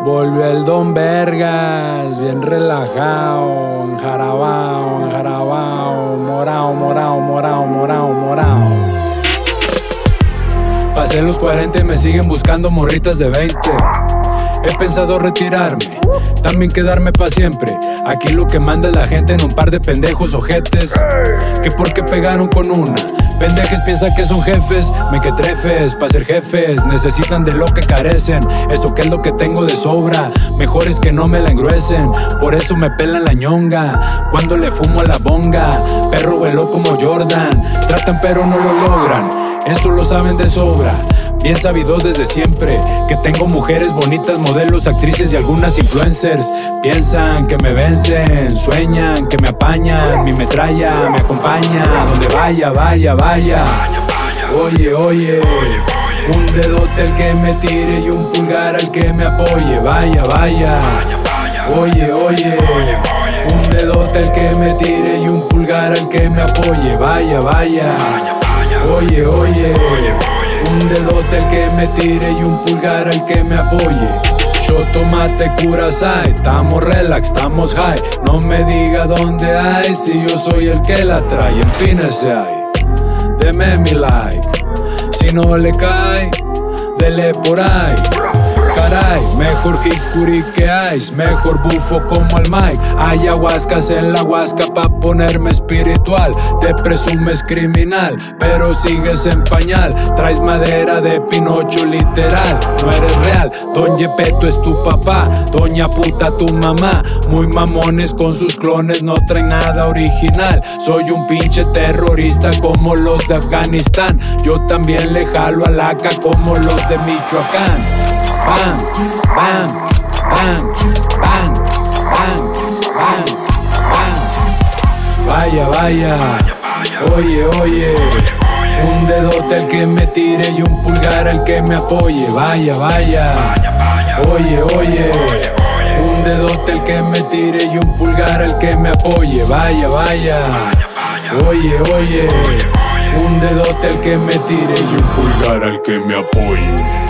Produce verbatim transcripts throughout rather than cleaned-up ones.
Volvió el Don Vergas, bien relajado, enjarabao, enjarabao, morao, morao, morao, morao, morao. Pasé los cuarenta y me siguen buscando morritas de veinte. He pensado retirarme, también quedarme pa' siempre. Aquí lo que manda es la gente en un par de pendejos ojetes que porque pegaron con una pendejes piensan que son jefes. Me que trefes pa' ser jefes, necesitan de lo que carecen. Eso que es lo que tengo de sobra, mejor es que no me la engruesen. Por eso me pelan la ñonga cuando le fumo a la bonga. Perro veló como Jordan, tratan pero no lo logran. Eso lo saben de sobra, bien sabidos desde siempre, que tengo mujeres bonitas, modelos, actrices y algunas influencers. Piensan que me vencen, sueñan que me apañan. Mi metralla me acompaña donde vaya, vaya, vaya. Oye, oye, un dedote al que me tire y un pulgar al que me apoye. Vaya, vaya. Oye, oye, un dedote al que me tire y un pulgar al que me apoye. Vaya, vaya. Oye, oye, un dedote al que me tire y un pulgar al que me apoye. Yo tomate curasai, estamos relax, estamos high. No me diga dónde hay, si yo soy el que la trae. Empínese ahí, deme mi like. Si no le cae, dele por ahí. Caray, mejor jicuri que ice, mejor bufo como el Mike. Ayahuascas en la huasca pa' ponerme espiritual. Te presumes criminal, pero sigues en pañal. Traes madera de Pinocho literal, no eres real. Don Yepeto es tu papá, doña puta tu mamá. Muy mamones con sus clones, no traen nada original. Soy un pinche terrorista como los de Afganistán. Yo también le jalo a la ca como los de Michoacán. Bang, bang, bang, bang, bang, bang, bang. Vaya, vaya, oye, oye, un dedote al que me tire y un pulgar al que me apoye. Vaya, vaya, oye, oye, un dedote al que me tire y un pulgar al que me apoye. Vaya, vaya, oye, oye, un dedote al que me tire y un pulgar al que me apoye.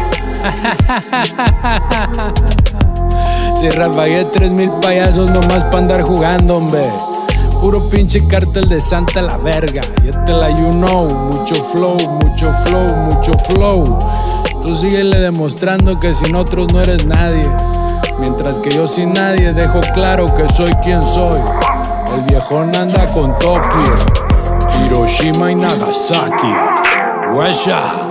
Si rafagué tres mil payasos nomás pa' andar jugando, hombre. Puro pinche cartel de Santa la verga. Ya te la you know. Mucho flow, mucho flow, mucho flow. Tú síguele demostrando que sin otros no eres nadie. Mientras que yo sin nadie dejo claro que soy quien soy. El viejón anda con Tokio, Hiroshima y Nagasaki. Guasha.